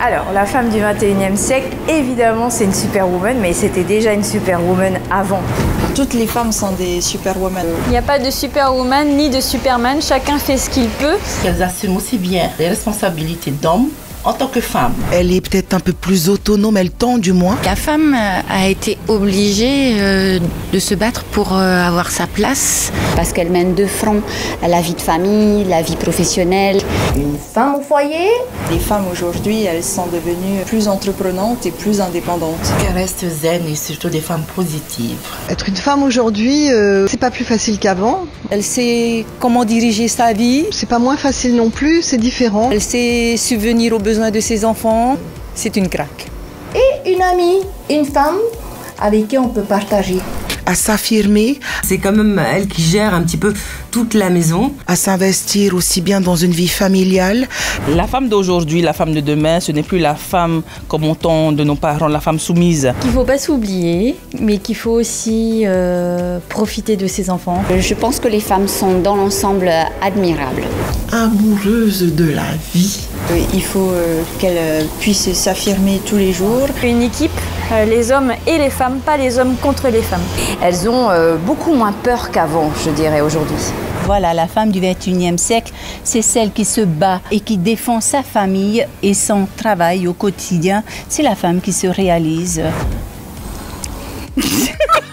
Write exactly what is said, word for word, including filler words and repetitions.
Alors, la femme du vingt et unième siècle, évidemment, c'est une superwoman, mais c'était déjà une superwoman avant. Toutes les femmes sont des superwomen. Il n'y a pas de superwoman ni de superman, chacun fait ce qu'il peut. Elles assument aussi bien les responsabilités d'hommes en tant que femme. Elle est peut-être un peu plus autonome, elle tend du moins. La femme a été obligée euh, de se battre pour euh, avoir sa place. Parce qu'elle mène de front la vie de famille, la vie professionnelle. Une femme au foyer. Les femmes aujourd'hui, elles sont devenues plus entreprenantes et plus indépendantes. Elles restent zen et surtout des femmes positives. Être une femme aujourd'hui, euh, c'est pas plus facile qu'avant. Elle sait comment diriger sa vie. C'est pas moins facile non plus, c'est différent. Elle sait subvenir aux besoins de ses enfants. C'est une craque. Et une amie, une femme avec qui on peut partager. À s'affirmer. C'est quand même elle qui gère un petit peu toute la maison. À s'investir aussi bien dans une vie familiale. La femme d'aujourd'hui, la femme de demain, ce n'est plus la femme comme au temps de nos parents, la femme soumise. Qu'il ne faut pas s'oublier, mais qu'il faut aussi euh, profiter de ses enfants. Je pense que les femmes sont dans l'ensemble admirables. Amoureuses de la vie. Il faut euh, qu'elles puissent s'affirmer tous les jours. Une équipe, euh, les hommes et les femmes, pas les hommes contre les femmes. Elles ont euh, beaucoup moins peur qu'avant, je dirais, aujourd'hui. Voilà, la femme du vingt et unième siècle, c'est celle qui se bat et qui défend sa famille et son travail au quotidien. C'est la femme qui se réalise.